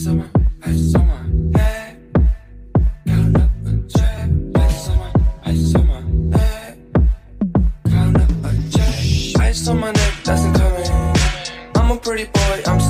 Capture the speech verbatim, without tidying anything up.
ice on my, ice on my neck. Count up a check. Ice on my, ice on my neck. Count up a check. Ice on my neck, that's incoming. I'm a pretty boy, I'm